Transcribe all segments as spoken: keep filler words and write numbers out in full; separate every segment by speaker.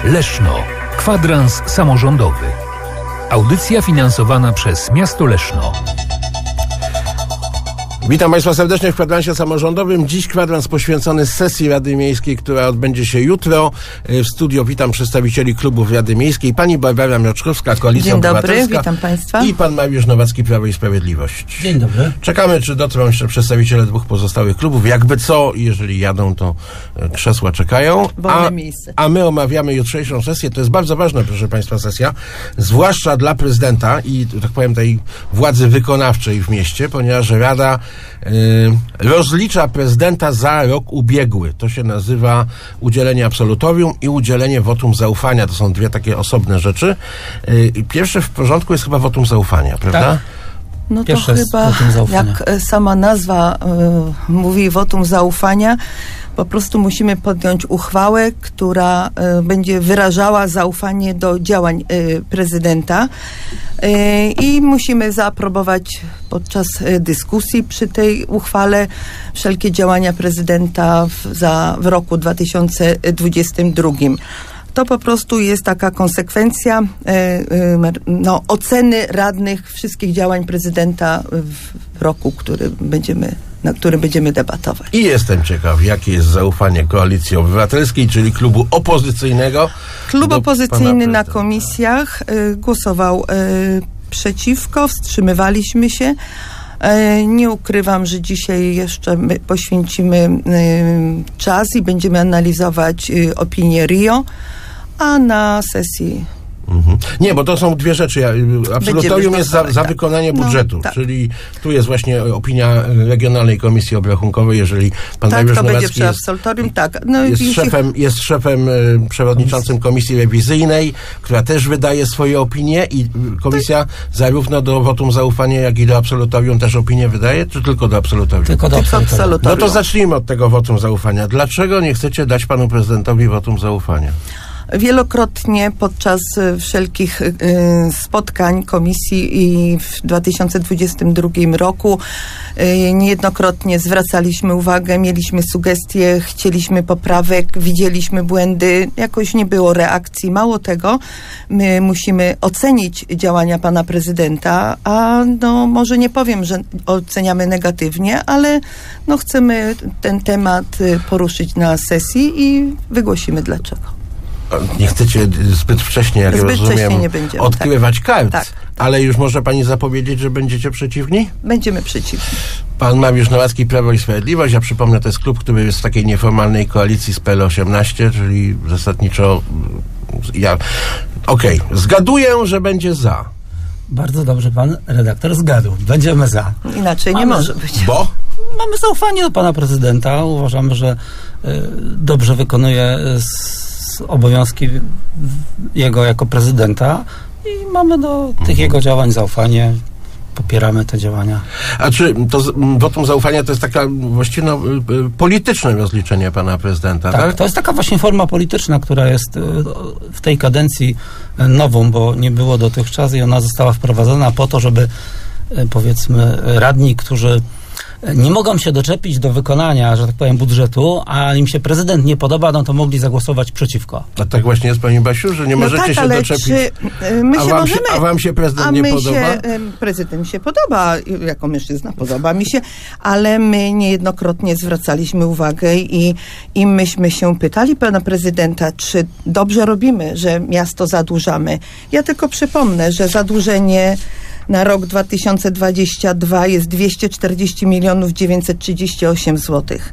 Speaker 1: Leszno. Kwadrans samorządowy. Audycja finansowana przez Miasto Leszno.
Speaker 2: Witam Państwa serdecznie w kwadransie samorządowym. Dziś kwadrans poświęcony sesji Rady Miejskiej, która odbędzie się jutro. W studio witam przedstawicieli klubów Rady Miejskiej. Pani Barbara Mroczkowska, Koalicja
Speaker 3: Dzień dobry,
Speaker 2: Obywatelska.
Speaker 3: witam Państwa.
Speaker 2: I pan Mariusz Nowacki, Prawo i Sprawiedliwość.
Speaker 4: Dzień dobry.
Speaker 2: Czekamy, czy dotrą jeszcze przedstawiciele dwóch pozostałych klubów. Jakby co, jeżeli jadą, to krzesła czekają.
Speaker 3: Wolne miejsce.
Speaker 2: A my omawiamy jutrzejszą sesję. To jest bardzo ważna, proszę Państwa, sesja. Zwłaszcza dla prezydenta i, tak powiem, tej władzy wykonawczej w mieście, ponieważ Rada Yy, rozlicza prezydenta za rok ubiegły. To się nazywa udzielenie absolutorium i udzielenie wotum zaufania. To są dwie takie osobne rzeczy. Yy, pierwsze w porządku jest chyba wotum zaufania, prawda?
Speaker 4: Tak.
Speaker 3: No to
Speaker 4: Pierwsze
Speaker 3: chyba, jak sama nazwa y, mówi, wotum zaufania, po prostu musimy podjąć uchwałę, która y, będzie wyrażała zaufanie do działań y, prezydenta y, i musimy zaaprobować podczas y, dyskusji przy tej uchwale wszelkie działania prezydenta w, za, w roku dwa tysiące dwudziestym drugim. To po prostu jest taka konsekwencja y, y, no, oceny radnych wszystkich działań prezydenta w roku, który będziemy, na którym będziemy debatować.
Speaker 2: I jestem ciekaw, jakie jest zaufanie Koalicji Obywatelskiej, czyli klubu opozycyjnego.
Speaker 3: Klub opozycyjny na komisjach y, głosował y, przeciwko, wstrzymywaliśmy się. Y, nie ukrywam, że dzisiaj jeszcze my poświęcimy y, czas i będziemy analizować y, opinię R I O, a na sesji...
Speaker 2: Mhm. Nie, bo to są dwie rzeczy. Absolutorium jest za, za
Speaker 3: tak.
Speaker 2: wykonanie budżetu,
Speaker 3: no, tak.
Speaker 2: Czyli tu jest właśnie opinia Regionalnej Komisji Obrachunkowej, jeżeli pan
Speaker 3: tak,
Speaker 2: Mariusz
Speaker 3: to będzie
Speaker 2: Nowacki
Speaker 3: przy
Speaker 2: jest,
Speaker 3: absolutorium, tak. No,
Speaker 2: jest,
Speaker 3: jeśli...
Speaker 2: szefem, jest szefem y, przewodniczącym Komisji Rewizyjnej, która też wydaje swoje opinie i komisja tak. zarówno do wotum zaufania, jak i do absolutorium też opinie wydaje, czy tylko do absolutorium?
Speaker 4: Tylko do absolutorium.
Speaker 2: No to zacznijmy od tego wotum zaufania. Dlaczego nie chcecie dać panu prezydentowi wotum zaufania?
Speaker 3: Wielokrotnie podczas wszelkich y, spotkań komisji i w dwa tysiące dwudziestym drugim roku y, niejednokrotnie zwracaliśmy uwagę, mieliśmy sugestie, chcieliśmy poprawek, widzieliśmy błędy, jakoś nie było reakcji. Mało tego, my musimy ocenić działania pana prezydenta, a no może nie powiem, że oceniamy negatywnie, ale no chcemy ten temat poruszyć na sesji i wygłosimy dlaczego.
Speaker 2: Nie chcecie zbyt wcześnie, jak
Speaker 3: zbyt
Speaker 2: rozumiem,
Speaker 3: wcześnie nie będziemy,
Speaker 2: odkrywać
Speaker 3: tak.
Speaker 2: kart,
Speaker 3: Tak, tak.
Speaker 2: Ale już może pani zapowiedzieć, że będziecie przeciwni?
Speaker 3: Będziemy przeciwni.
Speaker 2: Pan Mariusz Nowacki, Prawo i Sprawiedliwość. Ja przypomnę, to jest klub, który jest w takiej nieformalnej koalicji z P L osiemnaście, czyli zasadniczo ja... Okej, okay. Zgaduję, że będzie za. Bardzo dobrze pan redaktor zgadł. Będziemy za.
Speaker 3: Inaczej
Speaker 4: Mamy,
Speaker 3: nie może być.
Speaker 2: Bo?
Speaker 4: Mamy zaufanie do pana prezydenta. Uważamy, że y, dobrze wykonuje y, obowiązki jego jako prezydenta i mamy do tych mhm. jego działań zaufanie. Popieramy te działania.
Speaker 2: A czy to wotum zaufania to jest taka właściwie no, polityczne rozliczenie pana prezydenta, tak?
Speaker 4: Tak, to jest taka właśnie forma polityczna, która jest w tej kadencji nową, bo nie było dotychczas i ona została wprowadzona po to, żeby powiedzmy radni, którzy nie mogą się doczepić do wykonania, że tak powiem, budżetu, a im się prezydent nie podoba, no to mogli zagłosować przeciwko.
Speaker 2: A tak właśnie jest, pani Basiu, że nie
Speaker 3: no
Speaker 2: możecie
Speaker 3: tak,
Speaker 2: się
Speaker 3: ale
Speaker 2: doczepić.
Speaker 3: Czy my
Speaker 2: a,
Speaker 3: się
Speaker 2: wam
Speaker 3: możemy,
Speaker 2: się, a wam się prezydent
Speaker 3: a
Speaker 2: nie
Speaker 3: my
Speaker 2: podoba?
Speaker 3: Się, prezydent się podoba, jako mężczyzna podoba mi się, ale my niejednokrotnie zwracaliśmy uwagę i, i myśmy się pytali pana prezydenta, czy dobrze robimy, że miasto zadłużamy. Ja tylko przypomnę, że zadłużenie na rok dwa tysiące dwudziesty drugi jest dwieście czterdzieści milionów dziewięćset trzydzieści osiem złotych.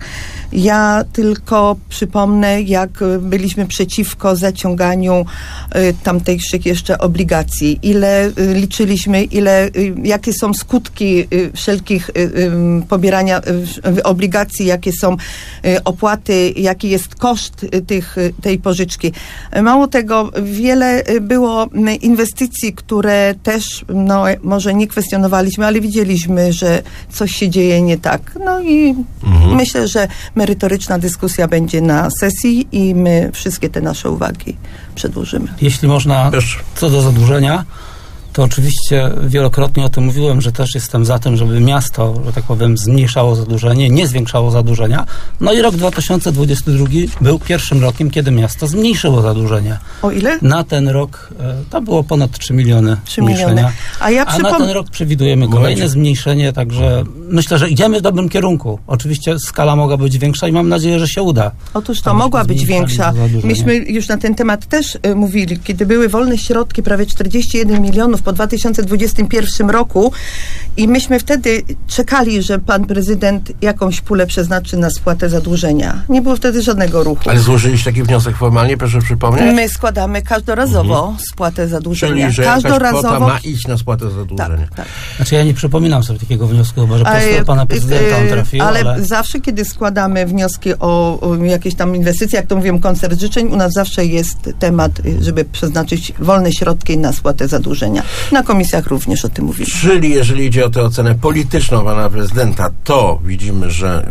Speaker 3: Ja tylko przypomnę, jak byliśmy przeciwko zaciąganiu y, tamtejszych jeszcze obligacji. Ile y, liczyliśmy, ile, y, jakie są skutki y, wszelkich y, y, pobierania y, obligacji, jakie są y, opłaty, jaki jest koszt y, tych, y, tej pożyczki. Mało tego, wiele y, było y, inwestycji, które też, no, może nie kwestionowaliśmy, ale widzieliśmy, że coś się dzieje nie tak. No i mhm. myślę, że merytoryczna dyskusja będzie na sesji i my wszystkie te nasze uwagi przedłożymy.
Speaker 4: Jeśli można, co do zadłużenia, to oczywiście wielokrotnie o tym mówiłem, że też jestem za tym, żeby miasto, że tak powiem, zmniejszało zadłużenie, nie zwiększało zadłużenia. No i rok dwa tysiące dwudziesty drugi był pierwszym rokiem, kiedy miasto zmniejszyło zadłużenie.
Speaker 3: O ile?
Speaker 4: Na ten rok to było ponad trzy miliony
Speaker 3: trzy miliony. A, ja
Speaker 4: A na ten rok przewidujemy kolejne zmniejszenie, także myślę, że idziemy w dobrym kierunku. Oczywiście skala mogła być większa i mam nadzieję, że się uda.
Speaker 3: Otóż to mogła być większa. Myśmy już na ten temat też y, mówili, kiedy były wolne środki, prawie czterdzieści jeden milionów po dwa tysiące dwudziestym pierwszym roku i myśmy wtedy czekali, że pan prezydent jakąś pulę przeznaczy na spłatę zadłużenia. Nie było wtedy żadnego ruchu.
Speaker 2: Ale złożyliście taki wniosek formalnie, proszę przypomnieć?
Speaker 3: My składamy każdorazowo mhm. spłatę zadłużenia.
Speaker 2: Czyli, że
Speaker 3: każdorazowo
Speaker 2: jakaś kwota ma iść na spłatę zadłużenia.
Speaker 3: Tak, tak.
Speaker 4: Znaczy ja nie przypominam sobie takiego wniosku, chyba że po prostu pana prezydenta on trafił,
Speaker 3: ale,
Speaker 4: ale...
Speaker 3: zawsze, kiedy składamy wnioski o, o jakieś tam inwestycje, jak to mówię, koncert życzeń, u nas zawsze jest temat, żeby przeznaczyć wolne środki na spłatę zadłużenia. Na komisjach również o tym mówimy.
Speaker 2: Czyli jeżeli idzie o tę ocenę polityczną pana prezydenta, to widzimy, że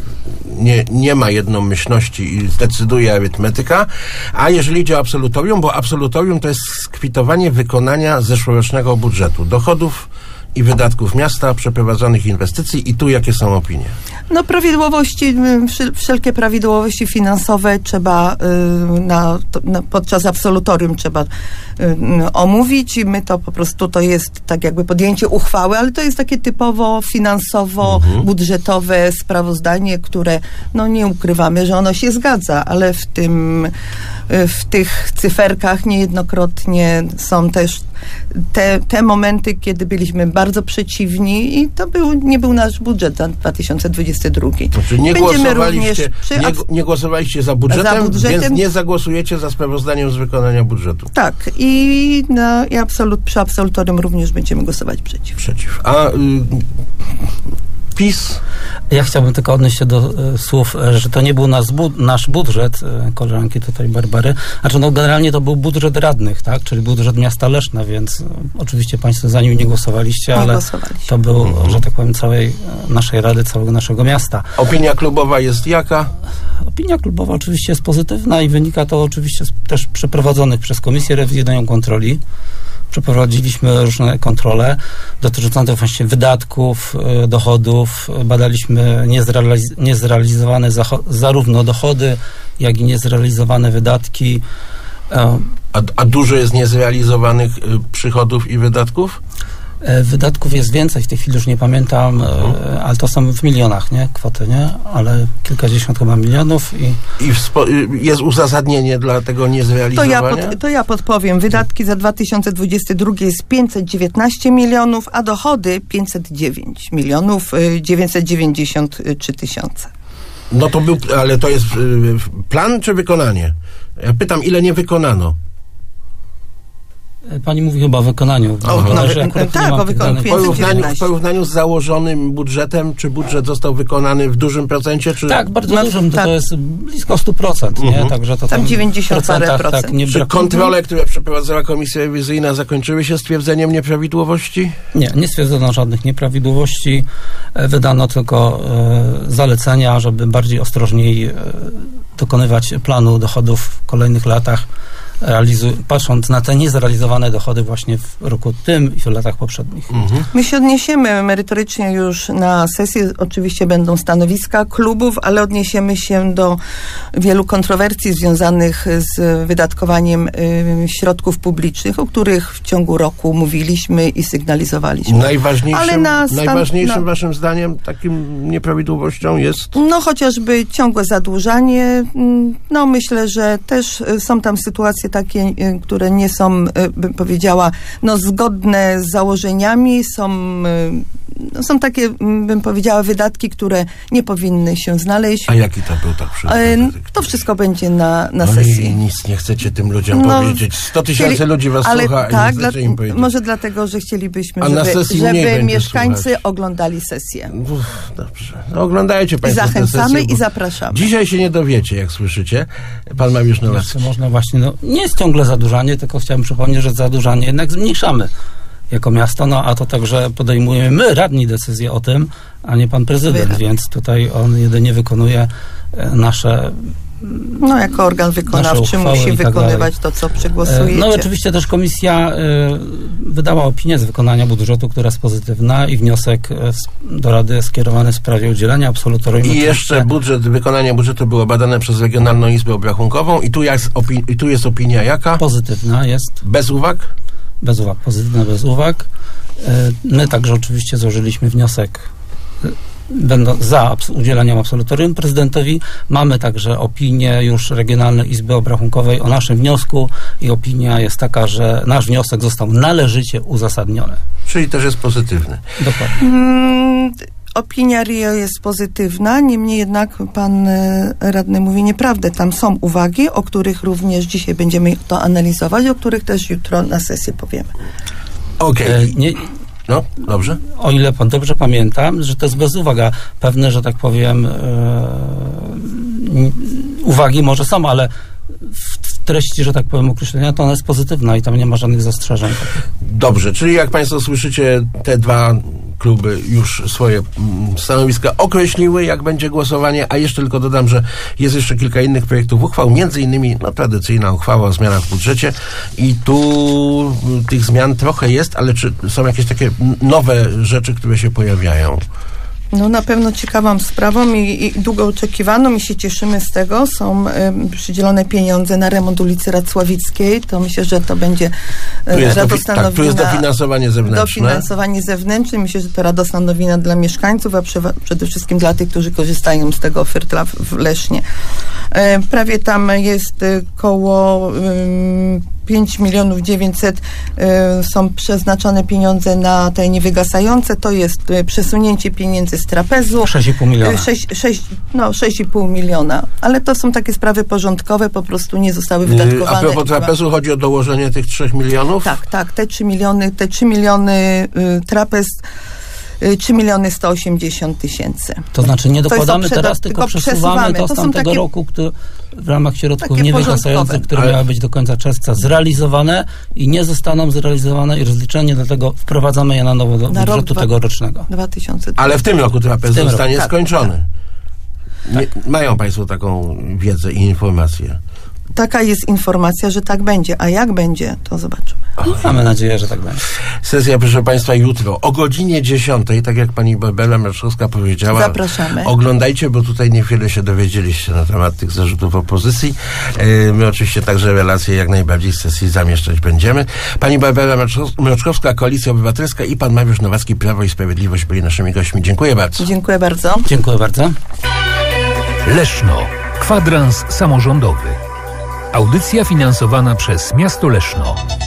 Speaker 2: nie, nie ma jednomyślności i zdecyduje arytmetyka, a jeżeli idzie o absolutorium, bo absolutorium to jest skwitowanie wykonania zeszłorocznego budżetu, dochodów i wydatków miasta, przeprowadzonych inwestycji i tu jakie są opinie?
Speaker 3: No prawidłowości, wszelkie prawidłowości finansowe trzeba na, na, podczas absolutorium trzeba omówić i my to po prostu, to jest tak jakby podjęcie uchwały, ale to jest takie typowo finansowo-budżetowe mhm. sprawozdanie, które no nie ukrywamy, że ono się zgadza, ale w tym, w tych cyferkach niejednokrotnie są też te, te momenty, kiedy byliśmy bardzo przeciwni i to był, nie był nasz budżet na dwa tysiące dwudziesty drugi.
Speaker 2: Znaczy nie, głosowaliście, przy... nie, nie głosowaliście za budżetem, za budżetem, więc nie zagłosujecie za sprawozdaniem z wykonania budżetu.
Speaker 3: Tak. I, no, i absolut, przy absolutorium również będziemy głosować przeciw.
Speaker 2: Przeciw. A y, PiS?
Speaker 4: Ja chciałbym tylko odnieść się do y, słów, że to nie był nasz, bu- nasz budżet, y, koleżanki tutaj Barbary. Znaczy, no generalnie to był budżet radnych, tak? Czyli budżet miasta Leszna, więc y, oczywiście państwo za nim nie głosowaliście,
Speaker 3: nie
Speaker 4: ale
Speaker 3: głosowaliście.
Speaker 4: To był, mhm. że tak powiem, całej naszej rady, całego naszego miasta.
Speaker 2: Opinia klubowa jest jaka?
Speaker 4: Opinia klubowa oczywiście jest pozytywna i wynika to oczywiście z też przeprowadzonych przez Komisję Rewizyjną Kontroli. Przeprowadziliśmy różne kontrole dotyczące właśnie wydatków, dochodów. Badaliśmy niezrealiz- niezrealizowane zacho- zarówno dochody, jak i niezrealizowane wydatki.
Speaker 2: A, a dużo jest niezrealizowanych y, przychodów i wydatków?
Speaker 4: Wydatków jest więcej, w tej chwili już nie pamiętam, mhm. ale to są w milionach, nie? Kwoty, nie? Ale kilkadziesiąt chyba milionów i...
Speaker 2: I spo, jest uzasadnienie dla tego niezrealizowania?
Speaker 3: To ja, pod, to ja podpowiem. Wydatki za dwa tysiące dwudziesty drugi jest pięćset dziewiętnaście milionów, a dochody pięćset dziewięć milionów dziewięćset dziewięćdziesiąt trzy tysiące.
Speaker 2: No to był, ale to jest y, plan czy wykonanie? Ja pytam, ile nie wykonano?
Speaker 4: Pani mówi chyba o wykonaniu.
Speaker 3: O, no, tak, o wykonaniu.
Speaker 2: W porównaniu, w porównaniu z założonym budżetem, czy budżet został wykonany w dużym procencie? Czy...
Speaker 4: Tak, bardzo
Speaker 3: no,
Speaker 4: dużym, to,
Speaker 3: tak.
Speaker 4: to jest blisko sto procent, nie?
Speaker 2: Mhm.
Speaker 4: Także to
Speaker 3: tam, tam dziewięćdziesiąt parę procent.
Speaker 4: Tak, nie
Speaker 2: czy kontrole, które przeprowadzała Komisja Rewizyjna, zakończyły się stwierdzeniem nieprawidłowości?
Speaker 4: Nie, nie stwierdzono żadnych nieprawidłowości. Wydano tylko e, zalecenia, żeby bardziej ostrożniej e, dokonywać planu dochodów w kolejnych latach. Realizu- patrząc na te niezrealizowane dochody właśnie w roku tym i w latach poprzednich.
Speaker 2: Mhm.
Speaker 3: My się odniesiemy merytorycznie już na sesję. Oczywiście będą stanowiska klubów, ale odniesiemy się do wielu kontrowersji związanych z wydatkowaniem y, środków publicznych, o których w ciągu roku mówiliśmy i sygnalizowaliśmy.
Speaker 2: Najważniejszym,
Speaker 3: ale na stan-
Speaker 2: najważniejszym
Speaker 3: no,
Speaker 2: waszym zdaniem takim nieprawidłowością jest?
Speaker 3: No chociażby ciągłe zadłużanie. No myślę, że też są tam sytuacje takie, które nie są, bym powiedziała, no zgodne z założeniami, są, no, są takie, bym powiedziała, wydatki, które nie powinny się znaleźć.
Speaker 2: A jaki to był tak przykład?
Speaker 3: To wszystko będzie na, na
Speaker 2: no
Speaker 3: sesji.
Speaker 2: I nic nie chcecie tym ludziom
Speaker 3: no,
Speaker 2: powiedzieć. sto tysięcy
Speaker 3: chcieli,
Speaker 2: ludzi was
Speaker 3: ale
Speaker 2: słucha
Speaker 3: tak,
Speaker 2: i nie chcecie im powiedzieć.
Speaker 3: Może dlatego, że chcielibyśmy,
Speaker 2: A na
Speaker 3: żeby,
Speaker 2: sesji
Speaker 3: żeby mieszkańcy
Speaker 2: słuchać.
Speaker 3: oglądali sesję.
Speaker 2: Uf, dobrze. No, oglądajcie państwo
Speaker 3: I zachęcamy
Speaker 2: sesję,
Speaker 3: i zapraszamy.
Speaker 2: Dzisiaj się nie dowiecie, jak słyszycie. Pan Mariusz Nowacki.
Speaker 4: Można właśnie, no, nie jest ciągle zadłużanie, tylko chciałem przypomnieć, że zadłużanie jednak zmniejszamy jako miasto, no a to także podejmujemy my, radni, decyzję o tym, a nie pan prezydent,
Speaker 3: Wyra.
Speaker 4: więc tutaj on jedynie wykonuje nasze
Speaker 3: No, jako organ wykonawczy
Speaker 4: uchwały
Speaker 3: musi
Speaker 4: i tak
Speaker 3: wykonywać
Speaker 4: dalej.
Speaker 3: to, co przegłosujecie.
Speaker 4: No oczywiście też komisja y, wydała opinię z wykonania budżetu, która jest pozytywna i wniosek y, do Rady skierowany w sprawie udzielenia absolutorium.
Speaker 2: I
Speaker 4: oczywiście
Speaker 2: jeszcze budżet, wykonanie budżetu było badane przez Regionalną Izbę Obrachunkową i tu jest, opi- i tu jest opinia jaka?
Speaker 4: pozytywna jest.
Speaker 2: Bez uwag?
Speaker 4: Bez uwag, pozytywna, bez uwag. Y, My także oczywiście złożyliśmy wniosek y, będą za abs- udzieleniem absolutorium prezydentowi. Mamy także opinię już Regionalnej Izby Obrachunkowej o naszym wniosku i opinia jest taka, że nasz wniosek został należycie uzasadniony.
Speaker 2: Czyli też jest pozytywny.
Speaker 4: Dokładnie.
Speaker 3: Mm, Opinia R I O jest pozytywna, niemniej jednak pan e, radny mówi nieprawdę. Tam są uwagi, o których również dzisiaj będziemy to analizować, o których też jutro na sesję powiemy.
Speaker 2: Okej.
Speaker 4: E, nie,
Speaker 2: No, dobrze.
Speaker 4: o ile pan dobrze pamięta, że to jest bez uwaga. Pewne, że tak powiem, e, n- uwagi może są, ale w, w treści, że tak powiem, określenia, to ona jest pozytywna i tam nie ma żadnych zastrzeżeń.
Speaker 2: Dobrze, czyli jak Państwo słyszycie, te dwa kluby już swoje mm, stanowiska określiły, jak będzie głosowanie, a jeszcze tylko dodam, że jest jeszcze kilka innych projektów uchwał, między innymi no, tradycyjna uchwała o zmianach w budżecie i tu mm, tych zmian trochę jest, ale czy są jakieś takie n- nowe rzeczy, które się pojawiają?
Speaker 3: No na pewno ciekawą sprawą i, i długo oczekiwaną i się cieszymy z tego. Są y, przydzielone pieniądze na remont ulicy Racławickiej. To myślę, że to będzie
Speaker 2: Tu jest, dofi-
Speaker 3: radosna
Speaker 2: tak, tu jest
Speaker 3: nowina.
Speaker 2: dofinansowanie zewnętrzne.
Speaker 3: Dofinansowanie zewnętrzne. Myślę, że to radosna nowina dla mieszkańców, a prze, przede wszystkim dla tych, którzy korzystają z tego oferta w, w Lesznie. E, prawie tam jest e, koło ym, pięć milionów dziewięćset y, są przeznaczone pieniądze na te niewygasające. To jest y, przesunięcie pieniędzy z trapezu.
Speaker 4: sześć i pół miliona.
Speaker 3: Y, sześć, sześć, no, sześć i pół miliona. Ale to są takie sprawy porządkowe, po prostu nie zostały wydatkowane.
Speaker 2: A propos trapezu, chodzi o dołożenie tych trzech milionów?
Speaker 3: Tak, tak. Te trzy miliony, te trzy miliony y, trapez, y, trzy miliony sto osiemdziesiąt tysięcy.
Speaker 4: To znaczy nie
Speaker 3: To jest
Speaker 4: dokładamy
Speaker 3: to
Speaker 4: teraz,
Speaker 3: przed-
Speaker 4: tylko
Speaker 3: tylko
Speaker 4: przesuwamy
Speaker 3: przesuwamy.
Speaker 4: to z
Speaker 3: To są
Speaker 4: tamtego
Speaker 3: takie-
Speaker 4: roku, który, w ramach środków
Speaker 3: takie
Speaker 4: niewygasających,
Speaker 3: porządkowe.
Speaker 4: które
Speaker 2: Ale-
Speaker 4: miały być do końca czerwca zrealizowane i nie zostaną zrealizowane i rozliczenie dlatego wprowadzamy je na nowo do
Speaker 3: Na rok
Speaker 4: budżetu
Speaker 3: dwa-
Speaker 4: tegorocznego.
Speaker 3: dwa tysiące
Speaker 2: Ale w tym roku trapez
Speaker 4: W tym
Speaker 2: zostanie
Speaker 3: roku, tak,
Speaker 2: skończony. Nie, mają Państwo taką wiedzę i informację.
Speaker 3: Taka jest informacja, że tak będzie. A jak będzie, to zobaczymy.
Speaker 4: Mamy nadzieję, że tak będzie.
Speaker 2: Sesja, proszę Państwa, jutro o godzinie dziesiątej, tak jak pani Barbara Mraczkowska powiedziała.
Speaker 3: Zapraszamy.
Speaker 2: Oglądajcie, bo tutaj niewiele się dowiedzieliście na temat tych zarzutów opozycji. Yy, My oczywiście także relacje jak najbardziej z sesji zamieszczać będziemy. Pani Barbara Mraczkow- Mraczkowska, Koalicja Obywatelska i pan Mariusz Nowacki, Prawo i Sprawiedliwość byli naszymi gośćmi. Dziękuję bardzo.
Speaker 3: Dziękuję bardzo.
Speaker 4: Dziękuję bardzo.
Speaker 1: Leszno. Kwadrans samorządowy. Audycja finansowana przez Miasto Leszno.